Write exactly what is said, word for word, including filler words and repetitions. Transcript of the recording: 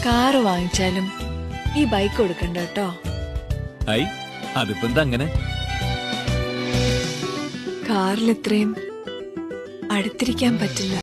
Car വാങ്ങിച്ചാലും ഈ bike കൊടുക്കണ്ട കേട്ടോ. ഐ അതിപ്പോ എന്താ അങ്ങനെ? കാറിൽ ഇത്രയും അടുത്തിരിക്കാൻ പറ്റില്ല.